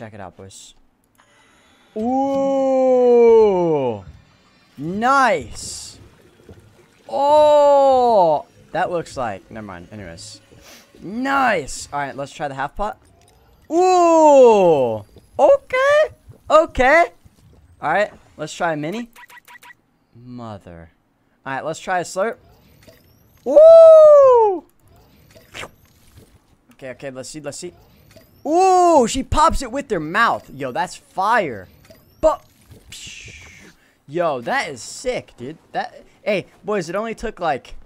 check it out, boys. Ooh. Nice. Oh. That looks like... Never mind. Anyways. Nice. Alright, let's try the half pot. Ooh. Okay. Okay. Alright, let's try a mini. Mother. Alright, let's try a slurp. Ooh. Okay, let's see. Ooh, she pops it with her mouth. Yo, that's fire. But... Yo, that is sick, dude. Hey, boys, it only took like...